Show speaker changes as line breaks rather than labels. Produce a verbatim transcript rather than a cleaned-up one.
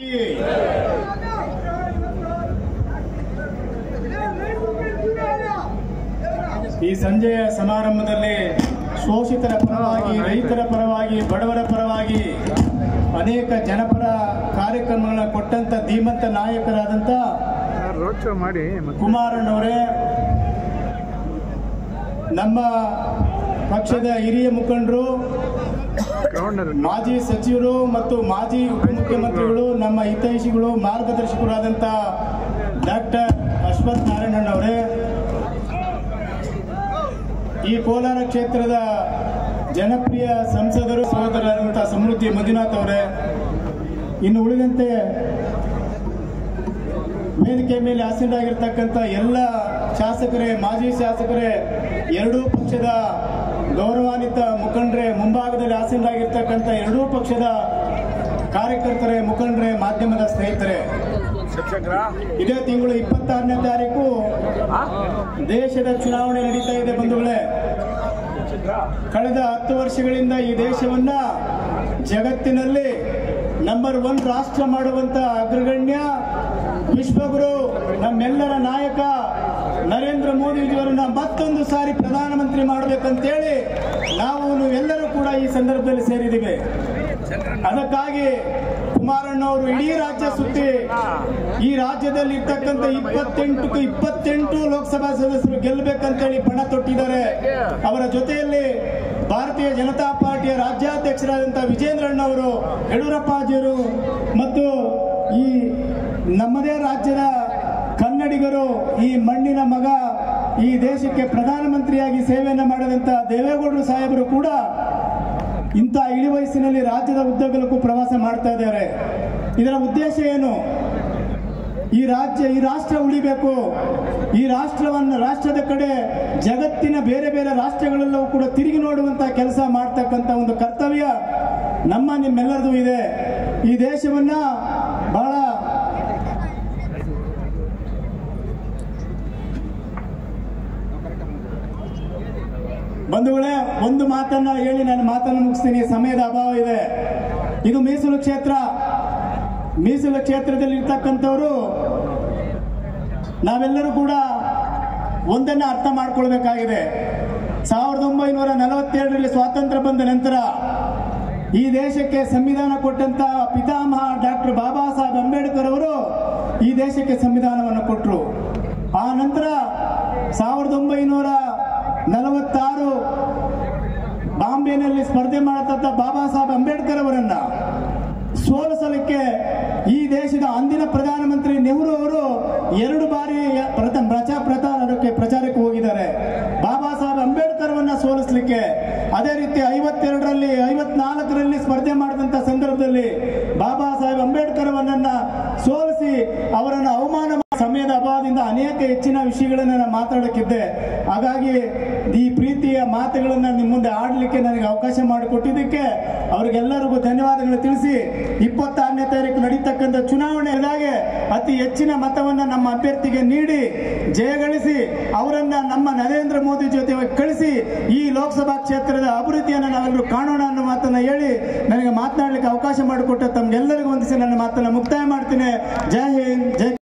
ಈ ಸಂಜೆಯ ಸಮಾರಂಭದಲ್ಲಿ ಶೋಷಿತರ ಪರವಾಗಿ, ರೈತರ ಪರವಾಗಿ, ಬಡವರ ಪರವಾಗಿ ಅನೇಕ ಜನಪರ ಕಾರ್ಯಕ್ರಮಗಳನ್ನು ಕೊಟ್ಟಂತ ಧೀಮಂತ ನಾಯಕರಾದಂತ ಕುಮಾರಣ್ಣವರೇ, ನಮ್ಮ ಪಕ್ಷದ ಹಿರಿಯ ಮುಖಂಡರು, ಮಾಜಿ ಸಚಿವರು ಮತ್ತು ಮಾಜಿ ಉಪಮುಖ್ಯಮಂತ್ರಿಗಳು, ನಮ್ಮ ಹಿತೈಷಿಗಳು, ಮಾರ್ಗದರ್ಶಕರಾದಂಥ ಡಾಕ್ಟರ್ ಅಶ್ವಥ್ ನಾರಾಯಣಣ್ಣವರೇ, ಈ ಕೋಲಾರ ಕ್ಷೇತ್ರದ ಜನಪ್ರಿಯ ಸಂಸದರು ಸಹೋದರರಾದಂಥ ಸಮೃದ್ಧಿ ಮಂಜುನಾಥ್ ಅವರೇ, ಇನ್ನು ಉಳಿದಂತೆ ವೇದಿಕೆ ಮೇಲೆ ಆಸೀನರಾಗಿರ್ತಕ್ಕಂಥ ಎಲ್ಲ ಶಾಸಕರೇ, ಮಾಜಿ ಶಾಸಕರೇ, ಎರಡೂ ಪಕ್ಷದ ಗೌರವಾನ್ವಿತ ಮುಖಂಡರೇ, ಮುಂಭಾಗದಲ್ಲಿ ಆಸೀನರಾಗಿರ್ತಕ್ಕಂಥ ಎರಡೂ ಪಕ್ಷದ ಕಾರ್ಯಕರ್ತರೇ, ಮುಖಂಡರೇ, ಮಾಧ್ಯಮದ ಸ್ನೇಹಿತರೆ, ಇದೇ ತಿಂಗಳು ಇಪ್ಪತ್ತಾರನೇ ತಾರೀಕು ದೇಶದ ಚುನಾವಣೆ ನಡೀತಾ ಇದೆ. ಬಂಧುಗಳೇ, ಕಳೆದ ಹತ್ತು ವರ್ಷಗಳಿಂದ ಈ ದೇಶವನ್ನ ಜಗತ್ತಿನಲ್ಲಿ ನಂಬರ್ ಒನ್ ರಾಷ್ಟ್ರ ಮಾಡುವಂತ ಅಗ್ರಗಣ್ಯ ವಿಶ್ವಗುರು ನಮ್ಮೆಲ್ಲರ ನಾಯಕ ನರೇಂದ್ರ ಮೋದಿಜಿಯವರನ್ನ ಮತ್ತೊಂದು ಸಾರಿ ಪ್ರಧಾನಮಂತ್ರಿ ಮಾಡಬೇಕಂತೇಳಿ ನಾವು ಎಲ್ಲರೂ ಕೂಡ ಈ ಸಂದರ್ಭದಲ್ಲಿ ಸೇರಿದ್ದೀವಿ. ಅದಕ್ಕಾಗಿ ಕುಮಾರಣ್ಣವರು ಇಡೀ ರಾಜ್ಯ ಸುತ್ತಿ ಈ ರಾಜ್ಯದಲ್ಲಿ ಇರ್ತಕ್ಕಂಥ ಇಪ್ಪತ್ತೆಂಟು ಇಪ್ಪತ್ತೆಂಟು ಲೋಕಸಭಾ ಸದಸ್ಯರು ಗೆಲ್ಲಬೇಕಂತೇಳಿ ಪಣ ತೊಟ್ಟಿದ್ದಾರೆ. ಅವರ ಜೊತೆಯಲ್ಲಿ ಭಾರತೀಯ ಜನತಾ ಪಾರ್ಟಿಯ ರಾಜ್ಯಾಧ್ಯಕ್ಷರಾದಂತಹ ವಿಜೇಂದ್ರಣ್ಣವರು, ಯಡಿಯೂರಪ್ಪಾಜಿಯವರು ಮತ್ತು ಈ ನಮ್ಮದೇ ರಾಜ್ಯದ ಕನ್ನಡಿಗರು, ಈ ಮಣ್ಣಿನ ಮಗ, ಈ ದೇಶಕ್ಕೆ ಪ್ರಧಾನಮಂತ್ರಿಯಾಗಿ ಸೇವೆಯನ್ನು ಮಾಡಿದಂತ ದೇವೇಗೌಡರು ಸಾಹೇಬರು ಕೂಡ ಇಂಥ ಇಳಿ ವಯಸ್ಸಿನಲ್ಲಿ ರಾಜ್ಯದ ಉದ್ದಗಲಕ್ಕೂ ಪ್ರವಾಸ ಮಾಡ್ತಾ ಇದ್ದಾರೆ. ಇದರ ಉದ್ದೇಶ ಏನು? ಈ ರಾಜ್ಯ, ಈ ರಾಷ್ಟ್ರ ಉಳಿಬೇಕು. ಈ ರಾಷ್ಟ್ರವನ್ನು ರಾಷ್ಟ್ರದ ಕಡೆ ಜಗತ್ತಿನ ಬೇರೆ ಬೇರೆ ರಾಷ್ಟ್ರಗಳೆಲ್ಲವೂ ಕೂಡ ತಿರುಗಿ ನೋಡುವಂತ ಕೆಲಸ ಮಾಡ್ತಕ್ಕಂಥ ಒಂದು ಕರ್ತವ್ಯ ನಮ್ಮ ನಿಮ್ಮೆಲ್ಲರದು ಇದೆ. ಈ ದೇಶವನ್ನ ಬಹಳ ಬಂಧುಗಳೇ, ಒಂದು ಮಾತನ್ನ ಹೇಳಿ ನಾನು ಮಾತನ್ನು ಮುಗಿಸ್ತೀನಿ, ಸಮಯದ ಅಭಾವ ಇದೆ. ಇದು ಮೀಸಲು ಕ್ಷೇತ್ರ. ಮೀಸಲು ಕ್ಷೇತ್ರದಲ್ಲಿ ಇರ್ತಕ್ಕಂಥವರು ನಾವೆಲ್ಲರೂ ಕೂಡ ಒಂದನ್ನ ಅರ್ಥ ಮಾಡ್ಕೊಳ್ಬೇಕಾಗಿದೆ. ಸಾವಿರದ ಒಂಬೈನೂರ ನಲವತ್ತೆರಡರಲ್ಲಿ ಸ್ವಾತಂತ್ರ್ಯ ಬಂದ ನಂತರ ಈ ದೇಶಕ್ಕೆ ಸಂವಿಧಾನ ಕೊಟ್ಟಂತ ಪಿತಾಮಹ ಡಾಕ್ಟರ್ ಬಾಬಾ ಸಾಹೇಬ್ ಅಂಬೇಡ್ಕರ್ ಅವರು ಈ ದೇಶಕ್ಕೆ ಸಂವಿಧಾನವನ್ನು ಕೊಟ್ಟರು. ಆ ನಂತರ ಸಾವಿರದ ಒಂಬೈನೂರ ನಲವತ್ತಾರು ಬಾಂಬೆನಲ್ಲಿ ಸ್ಪರ್ಧೆ ಮಾಡತಕ್ಕ ಬಾಬಾ ಸಾಹೇಬ್ ಅಂಬೇಡ್ಕರ್ ಅವರನ್ನ ಸೋಲಿಸಲಿಕ್ಕೆ ಈ ದೇಶದ ಅಂದಿನ ಪ್ರಧಾನಮಂತ್ರಿ ನೆಹರು ಅವರು ಎರಡು ಬಾರಿ ಪ್ರಥಮ ಪ್ರಚಾರಕ್ಕೆ ಪ್ರಚಾರಕ್ಕೆ ಹೋಗಿದ್ದಾರೆ. ಬಾಬಾ ಸಾಹೇಬ್ ಅಂಬೇಡ್ಕರ್ ಅವರನ್ನ ಸೋಲಿಸಲಿಕ್ಕೆ. ಅದೇ ರೀತಿ ಐವತ್ತೆರಡರಲ್ಲಿ ಐವತ್ನಾಲ್ಕರಲ್ಲಿ ಸ್ಪರ್ಧೆ ಮಾಡಿದಂತ ಸಂದರ್ಭದಲ್ಲಿ ಬಾಬಾ ಸಾಹೇಬ್ ಅಂಬೇಡ್ಕರ್ ಅವರನ್ನ ಸೋಲಿಸಿ ಅವರನ್ನು ಅವಮಾನ. ಸಮಯದ ಅಭಾವದಿಂದ ಅನೇಕ ಹೆಚ್ಚಿನ ವಿಷಯಗಳನ್ನ ನಾನು ಮಾತಾಡಕ್ಕಿದ್ದೆ. ಹಾಗಾಗಿ ಈ ಪ್ರೀತಿಯ ಮಾತುಗಳನ್ನ ನಿಮ್ಮ ಮುಂದೆ ಆಡಲಿಕ್ಕೆ ನನಗೆ ಅವಕಾಶ ಮಾಡಿಕೊಟ್ಟಿದ್ದಕ್ಕೆ ಅವರಿಗೆಲ್ಲರಿಗೂ ಧನ್ಯವಾದಗಳು ತಿಳಿಸಿ, ಇಪ್ಪತ್ತಾರನೇ ತಾರೀಕು ನಡೀತಕ್ಕಂಥ ಚುನಾವಣೆಯಾಗೆ ಅತಿ ಹೆಚ್ಚಿನ ಮತವನ್ನ ನಮ್ಮ ಅಭ್ಯರ್ಥಿಗೆ ನೀಡಿ ಜಯಗಳಿಸಿ ಅವರನ್ನ ನಮ್ಮ ನರೇಂದ್ರ ಮೋದಿ ಜೊತೆ ಕಳಿಸಿ ಈ ಲೋಕಸಭಾ ಕ್ಷೇತ್ರದ ಅಭಿವೃದ್ಧಿಯನ್ನು ನಾವೆಲ್ಲರೂ ಕಾಣೋಣ ಅನ್ನೋ ಮಾತನ್ನ ಹೇಳಿ ನನಗೆ ಮಾತನಾಡಲಿಕ್ಕೆ ಅವಕಾಶ ಮಾಡಿಕೊಟ್ಟ ತಮ್ಗೆಲ್ಲರಿಗೂ ವಂದಿಸಿ ನನ್ನ ಮಾತನ್ನ ಮುಕ್ತಾಯ ಮಾಡ್ತೀನಿ. ಜೈ ಹಿಂದ್, ಜೈ